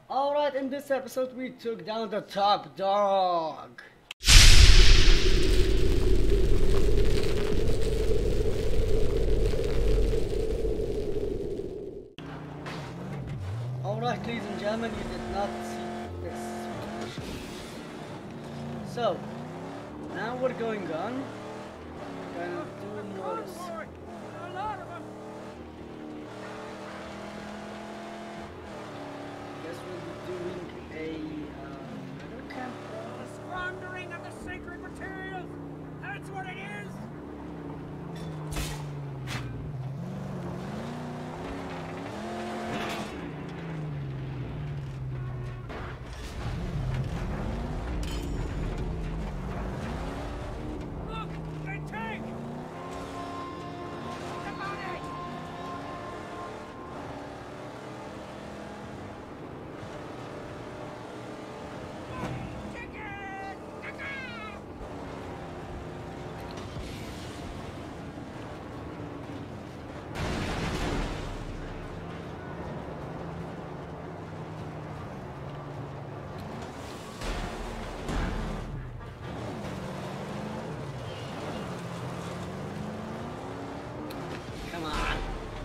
Alright, in this episode we took down the top dog. Alright, ladies and gentlemen, you did not see this. So, now we're going on. We're gonna do more. Guess we'll be doing another camp. The squandering of the sacred materials! That's what it is! Look! A tank! Step on it! Chicken! Caca! Come on.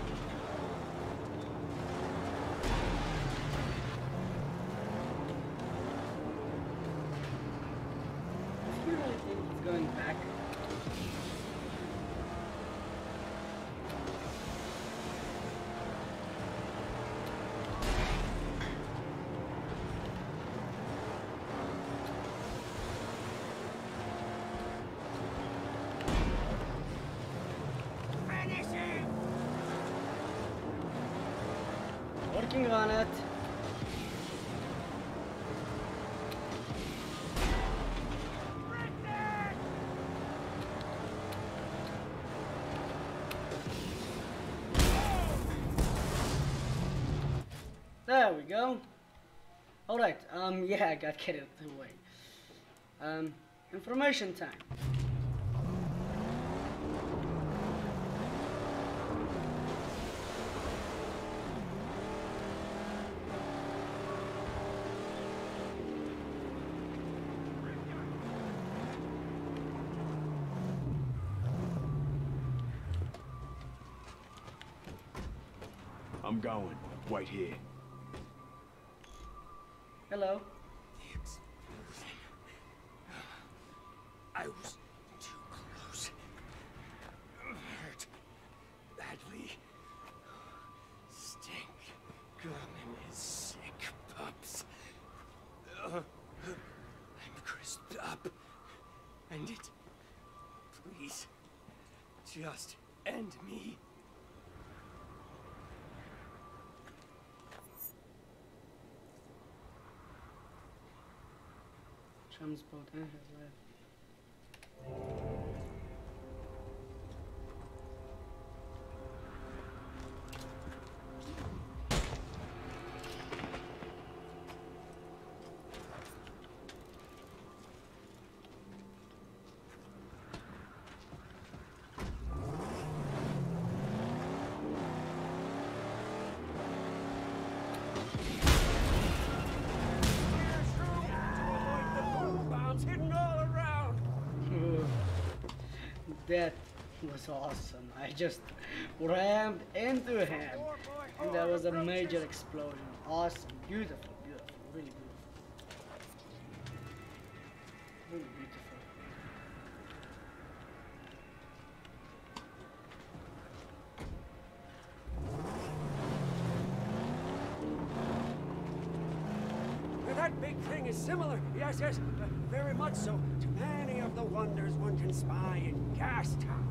Do you really think he's going back? Finish him! Working on it. Richter! There we go. Alright, yeah, I got carried away. Information time. I'm going. Wait here. Hello. The explosion. I was too close. Hurt badly. Stink gum in his sick pups. I'm crisped up. End it. Please. Just end me. Chum's boat and his life. Hidden all around. That was awesome. I just rammed into him, and there was a major explosion. Awesome, beautiful, beautiful, really beautiful, really beautiful. That big thing is similar, yes, very much so, to many of the wonders one can spy in Gastown.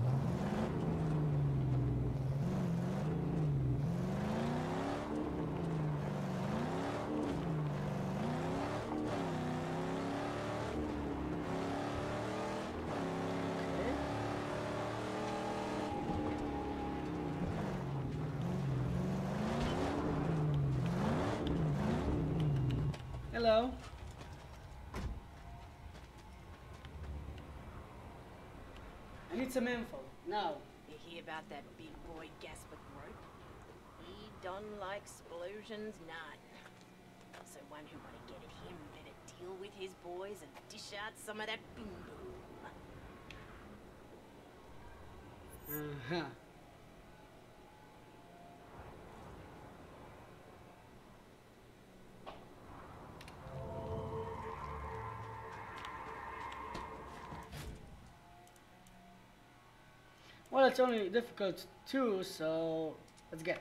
Hello. I need some info now. You hear about that big boy Gasworks rope? He done like explosions none. So one who want to get at him better deal with his boys and dish out some of that boom boom. Uh-huh. Well, it's only difficult 2, so let's get it.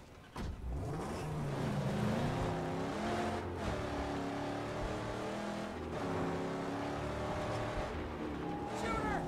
Shooter!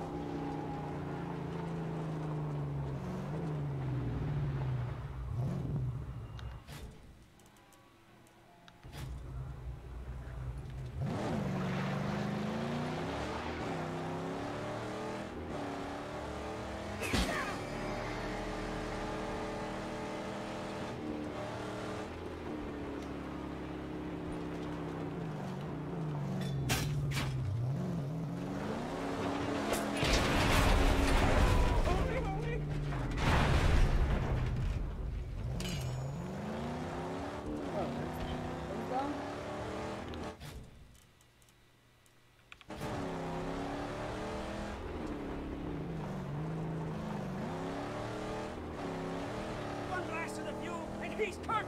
One blast of the fuel, and he's cooked!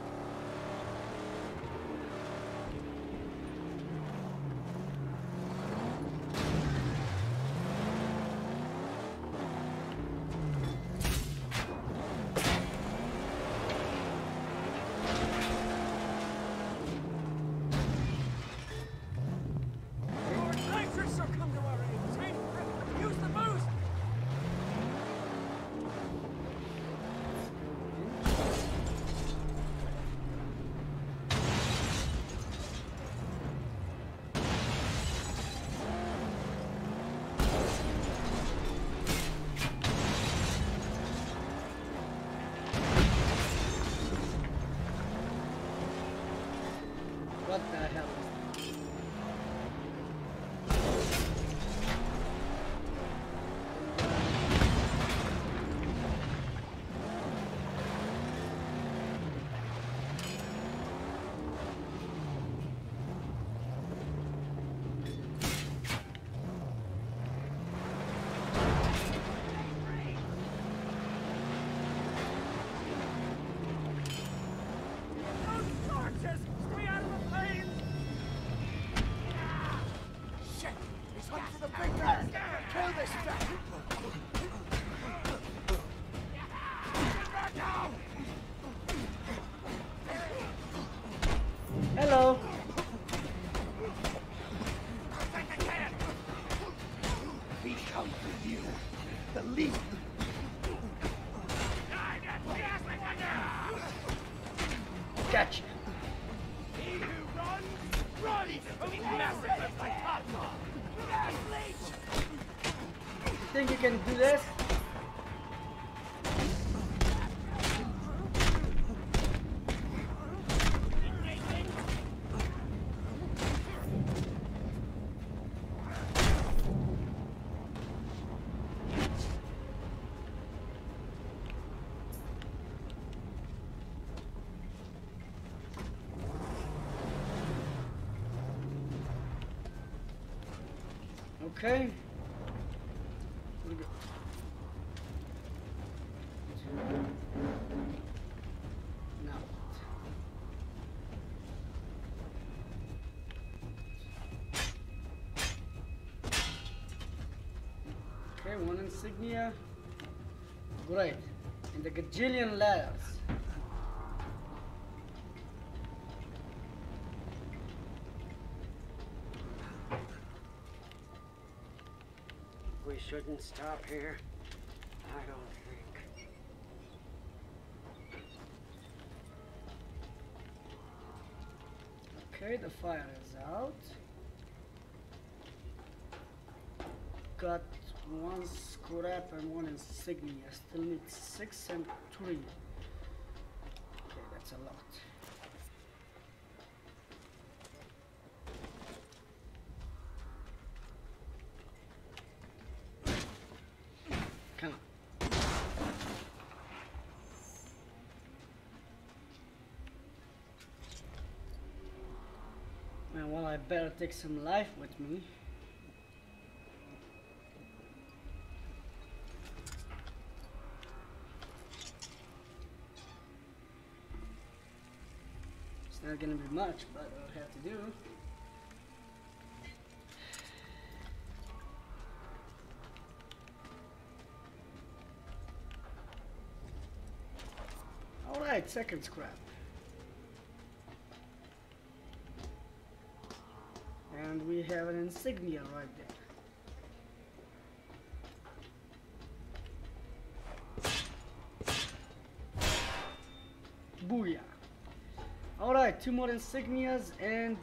Lord Nitrous will come to our aid, Saint! Use the boost! What the hell is that? Those torches! Stay out of the flames! Shit! He's hunting for the big guy! Kill this guy! Get back now! Hello. Take the can! We come for you. The lead. Gotcha. He who runs from massacres like cotton! Think you can do this? Okay. We go. Now. Okay, one insignia. Great. And the gajillion ladders. We shouldn't stop here. I don't think. Okay, the fire is out. Got one scrap and one insignia. Still need 6 and 3. Okay, that's a lot. Come on. And well, I better take some life with me. It's not gonna be much, but I'll have to do. Alright, second scrap. And we have an insignia right there. Booyah. Alright, 2 more insignias and...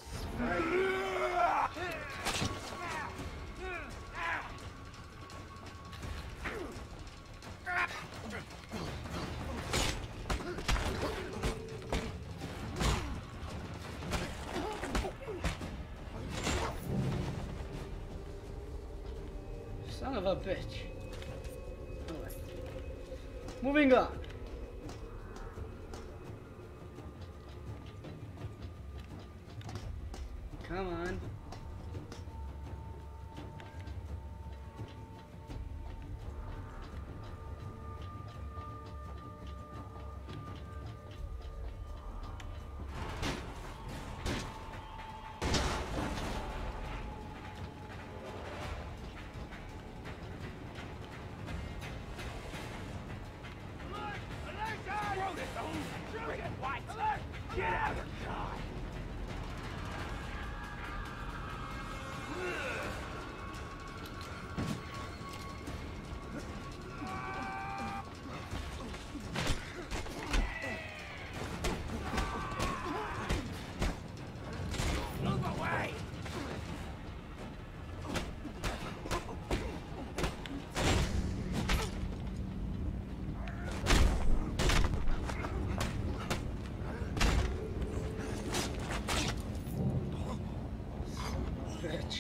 Son of a bitch. Alright. Moving on. Come on. Get out of God! Move away! Bitch.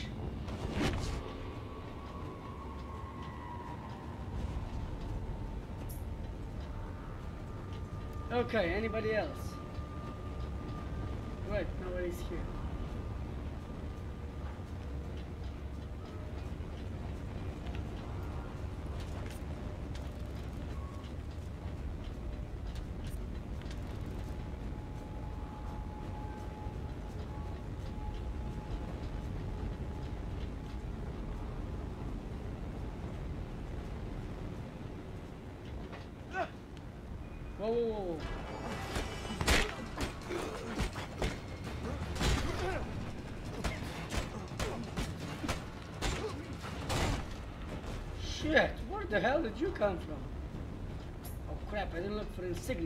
Okay, anybody else? Right, nobody's here. Whoa, whoa, whoa. Shit, where the hell did you come from? Oh crap, I didn't look for insignias.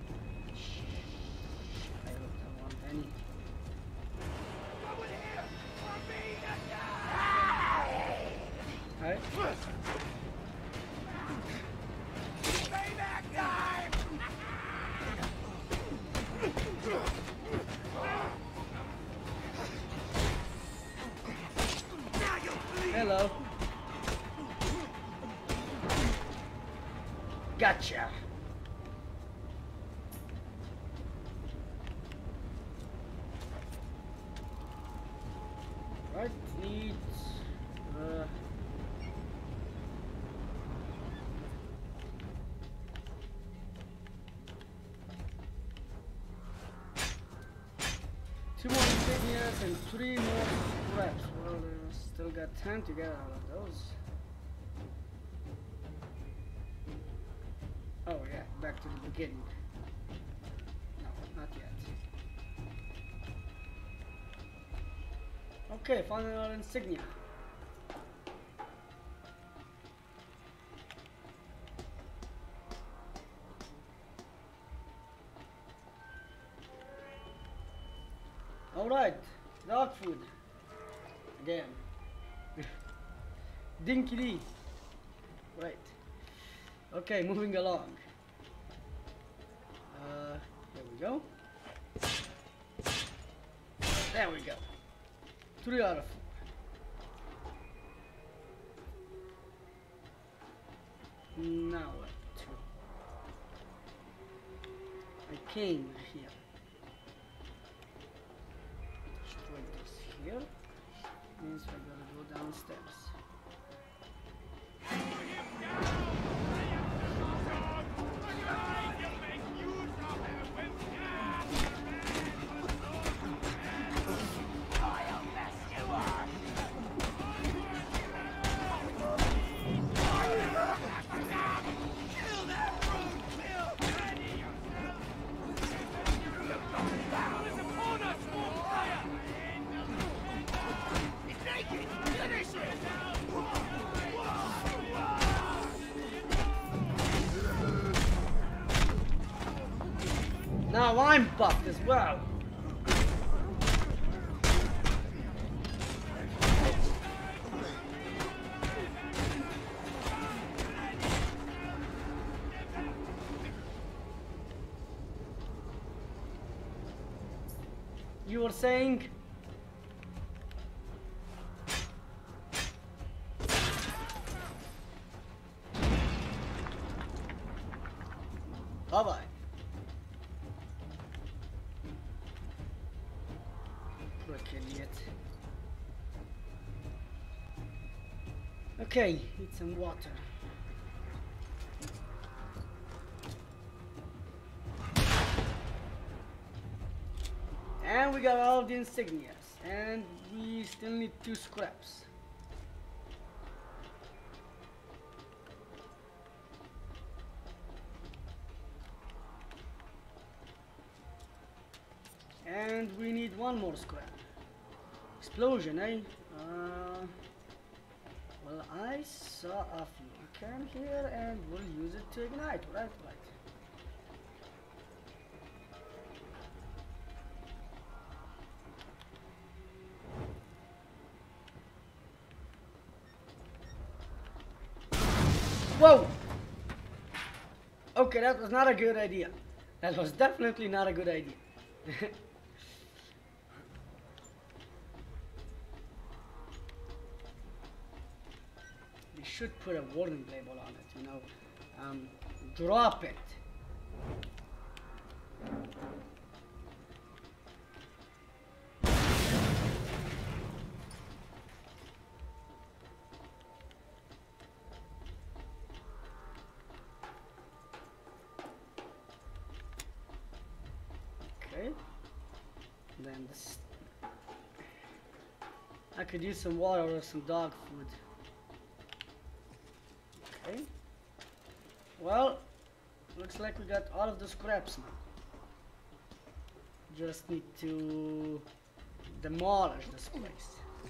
I don't want any. Over here! For me to die! Alright. Payback time! Hello. Gotcha. Right, needs two more insignias and 3 more scraps. Well, still got time to get all of those. Oh yeah, back to the beginning. No, not yet. Okay, found another insignia. Alright, dog food. Again. Dinky Dee. Right. Okay, moving along. There we go. There we go. 3 out of 4. Now what? I came here. Destroy here. Means we're gonna go downstairs. Now I'm buffed as well. You were saying? Bye-bye. Idiot. Okay, need some water. And we got all of the insignias, and we still need 2 scraps. And we need 1 more scrap. Explosion, eh? Well, I saw a fuel can here and we'll use it to ignite, right? Whoa! Okay, that was not a good idea. That was definitely not a good idea. They should put a warning label on it, you know. Drop it. Okay. Then this. I could use some water or some dog food. Okay. Well, looks like we got all of the scraps now. Just need to demolish this place.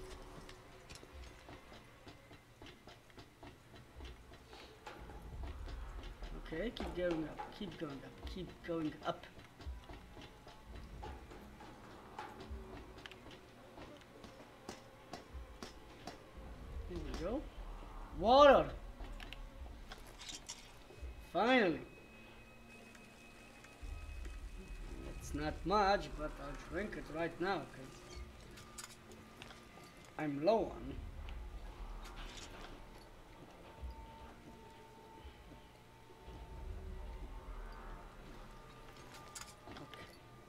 Okay, keep going up, keep going up, keep going up. Here we go. Water! Finally! It's not much, but I'll drink it right now because I'm low on. Okay.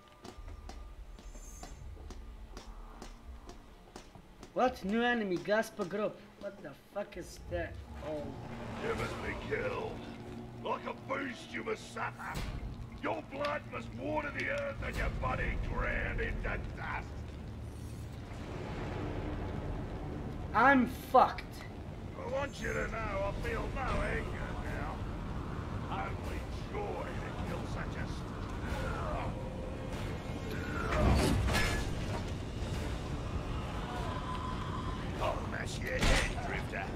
What? New enemy, Gaspa group. What the fuck is that? Oh. You must be killed. Like a beast you must suffer. Your blood must water the earth and your body ground into dust. I'm fucked. I want you to know I feel no anger now. Only joy to kill such a... Oh, mash your head, Drifter.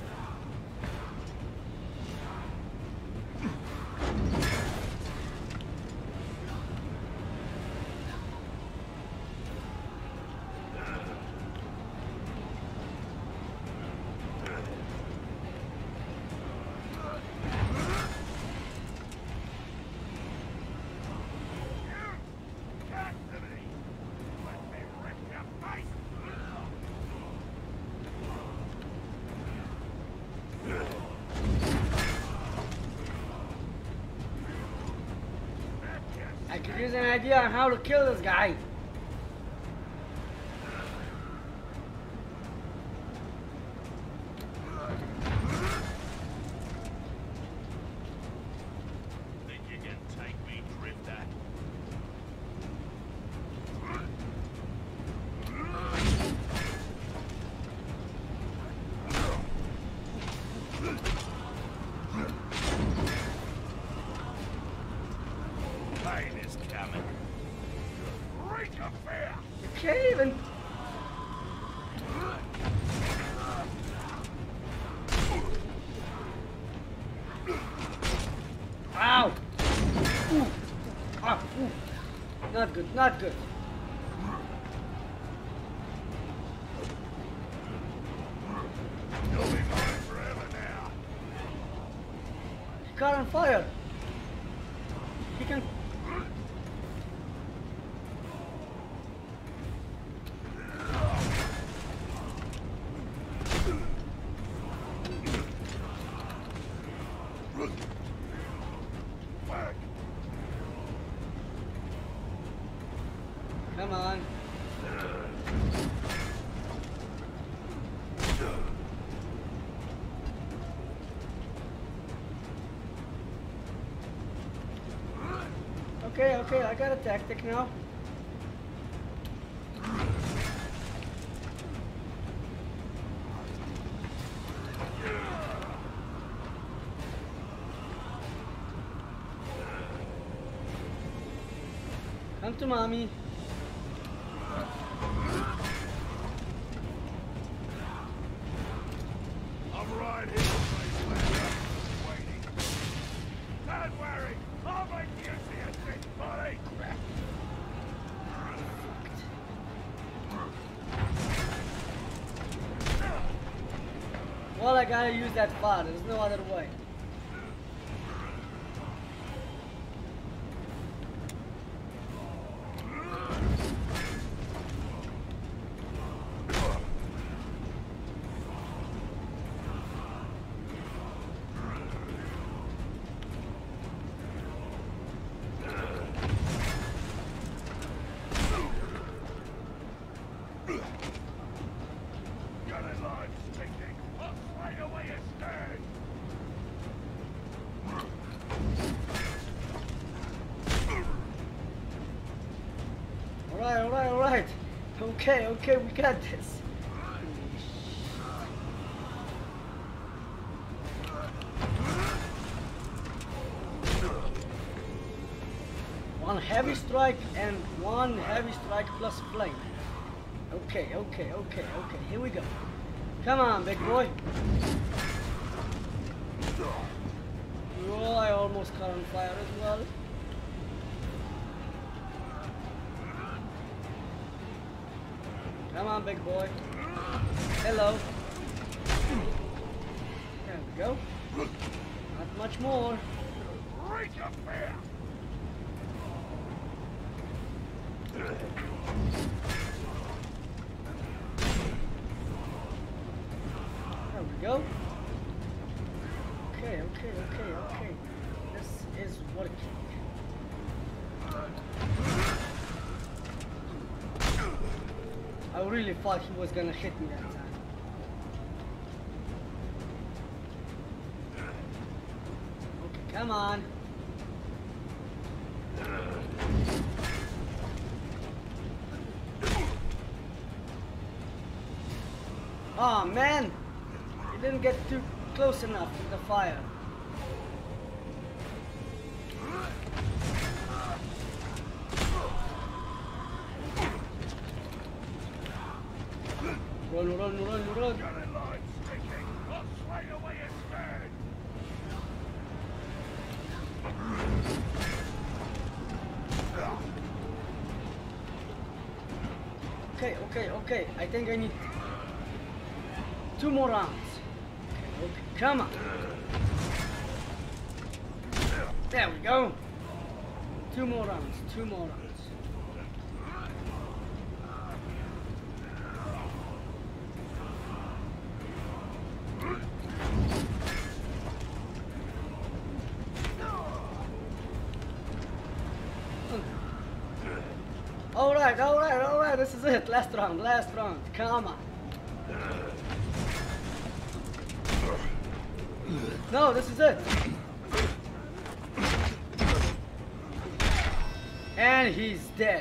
I could use an idea on how to kill this guy. can't even. Ow! Ooh. Ah, ooh. Not good, not good. You'll be mine forever now. He caught on fire. He can. Whack. Come on. Okay, okay, I got a tactic now. Come to mommy. I'm right here, wasteland. Waiting. Don't worry, I'll make you see a big body. Well, I gotta use that fire. There's no other way. Got a line sticking. I'll slide away instead. Alright, alright, alright. Okay, okay, we got this. One heavy strike and one heavy strike plus flame. Okay, okay, okay, okay. Here we go. Come on, big boy. Oh, I almost caught on fire as well. Come on, big boy. Hello. There we go. Not much more. Reach up there. There we go. Okay, okay, okay, okay. This is working. I really thought he was gonna hit me that time. Okay, come on. Oh man! He didn't get too close enough with the fire. Run, run, run, run. Got a line sticking. I'll slide away instead. Okay, okay, okay. I think I need 2 more rounds. Okay, okay, come on. There we go. 2 more rounds, 2 more rounds. Alright, alright, alright, this is it. Last round, come on. No, this is it. And he's dead.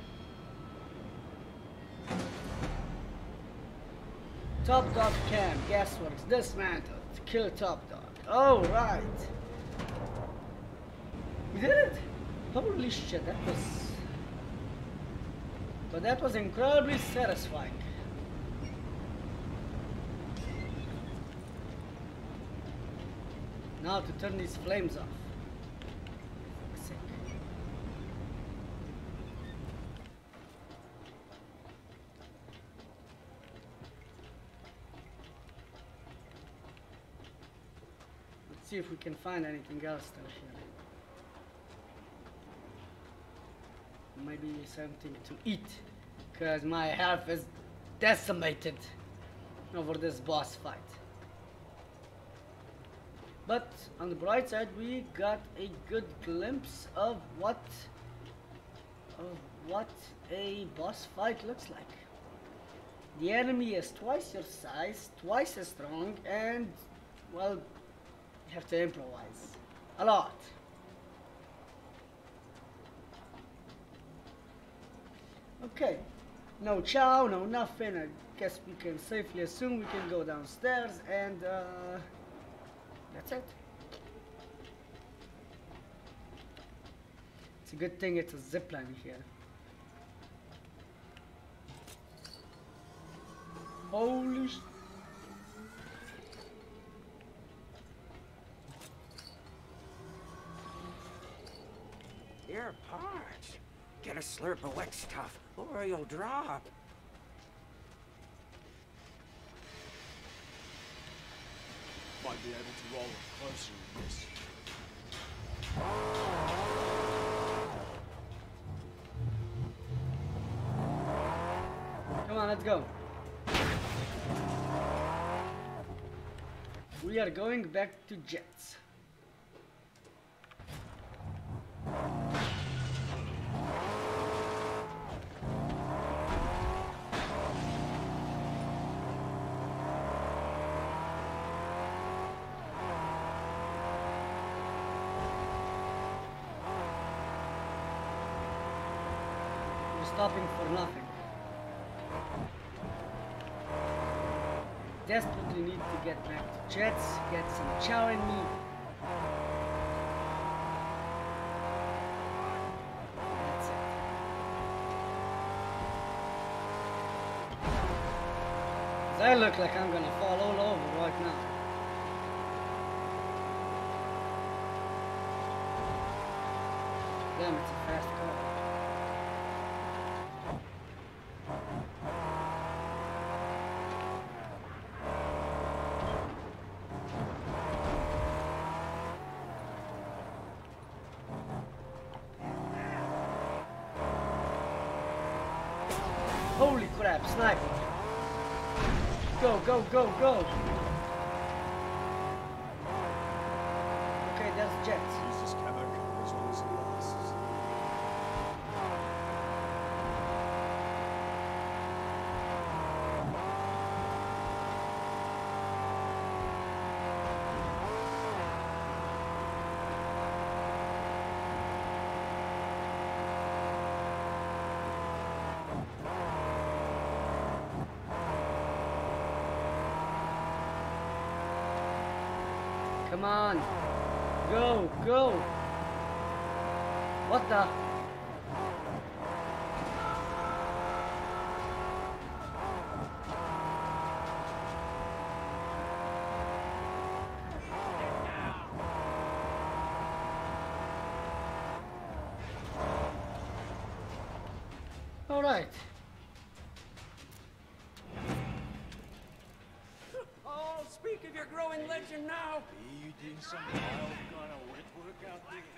Top Dog Camp, Gasworks, dismantled. Kill Top Dog. Alright. We did it. Holy shit, that was But that was incredibly satisfying. Now to turn these flames off. For fuck's sake. Let's see if we can find anything else still here. Maybe something to eat, because my health is decimated over this boss fight. But on the bright side, we got a good glimpse of what a boss fight looks like. The enemy is twice your size, twice as strong, and well, you have to improvise a lot. Okay, no chow, no nothing. I guess we can safely assume we can go downstairs, and that's it. It's a good thing it's a zipline here. Holy sh... You're parched. Get a slurp of wet stuff, or you'll drop. Might be able to roll it closer than this. Come on, let's go. We are going back to Jets. Stopping for nothing. Desperately need to get back to Jets, get some chow in me. That's it. Cause I look like I'm gonna fall all over right now. Damn, it's a fast car. Holy crap, sniper! Go, go, go, go! Okay, that's Jets. Use this camo cover as long as it lasts. Come on! Go, go! What the? All right. Oh, speak of your growing legend now. Are you doing some wild kind of wet work out there?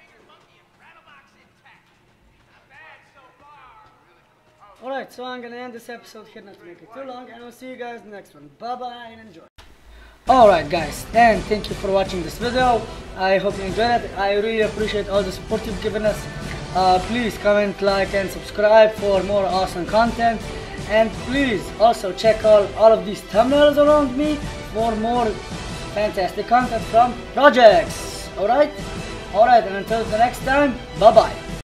Alright, so I'm gonna end this episode here, not to make it too long, and I'll see you guys in the next one. Bye bye and enjoy. Alright guys, and thank you for watching this video. I hope you enjoyed it. I really appreciate all the support you've given us. Please comment, like and subscribe for more awesome content. And please also check out all of these thumbnails around me for more fantastic content from projects. Alright? Alright, and until the next time, bye bye.